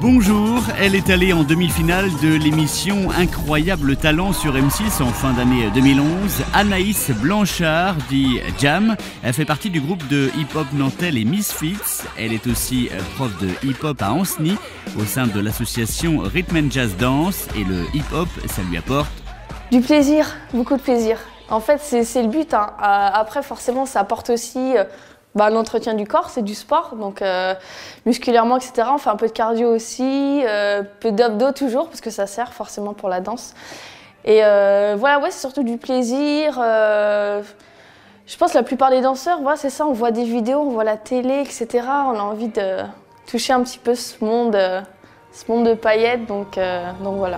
Bonjour, elle est allée en demi-finale de l'émission Incroyable Talent sur M6 en fin d'année 2011. Anaïs Blanchard, dit Jam. Elle fait partie du groupe de hip-hop nantais les Misfits. Elle est aussi prof de hip-hop à Ancenis au sein de l'association Rhythm & Jazz Dance. Et le hip-hop, ça lui apporte du plaisir, beaucoup de plaisir. En fait, c'est le but. Après, forcément, ça apporte aussi l'entretien du corps, c'est du sport, donc musculairement, etc. On fait un peu de cardio aussi, peu d'abdos toujours, parce que ça sert forcément pour la danse. Et voilà, ouais, c'est surtout du plaisir. Je pense que la plupart des danseurs, voilà, c'est ça, on voit des vidéos, on voit la télé, etc. On a envie de toucher un petit peu ce monde de paillettes, donc voilà.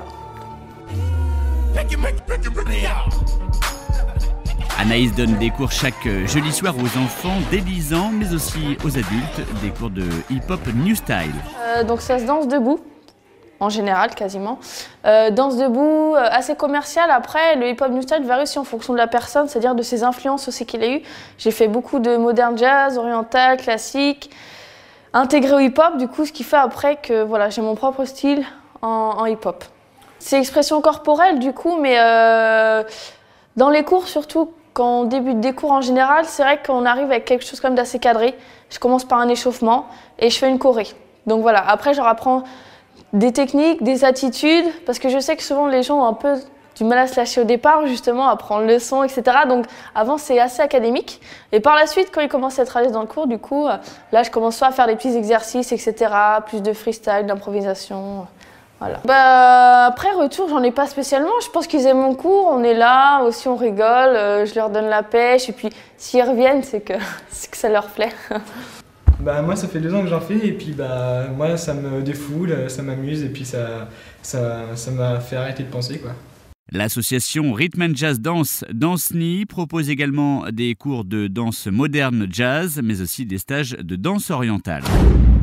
Anaïs donne des cours chaque jeudi soir aux enfants dès 10 ans, mais aussi aux adultes, des cours de hip-hop new style. Donc ça se danse debout, en général quasiment. Danse debout, assez commercial. Après, le hip-hop new style varie aussi en fonction de la personne, c'est-à-dire de ses influences aussi qu'il a eu. J'ai fait beaucoup de modern jazz, oriental, classique, intégré au hip-hop, du coup, ce qui fait après que voilà, j'ai mon propre style en hip-hop. C'est expression corporelle du coup, mais dans les cours surtout, quand on débute des cours en général, c'est vrai qu'on arrive avec quelque chose comme d'assez cadré. Je commence par un échauffement et je fais une choré. Donc voilà, après je leur apprends des techniques, des attitudes, parce que je sais que souvent les gens ont un peu du mal à se lâcher au départ, justement, à prendre le son, etc. Donc avant c'est assez académique. Et par la suite, quand ils commencent à être à l'aise dans le cours, du coup, là je commence soit à faire des petits exercices, etc. Plus de freestyle, d'improvisation. Voilà. Après, retour, j'en ai pas spécialement. Je pense qu'ils aiment mon cours, on est là, aussi on rigole, je leur donne la pêche. Et puis, s'ils reviennent, c'est que ça leur plaît. Moi, ça fait 2 ans que j'en fais et puis moi, ça me défoule, ça m'amuse et puis ça m'a fait arrêter de penser, quoi. L'association Rhythm & Jazz Dance d'Ancenis propose également des cours de danse moderne jazz, mais aussi des stages de danse orientale.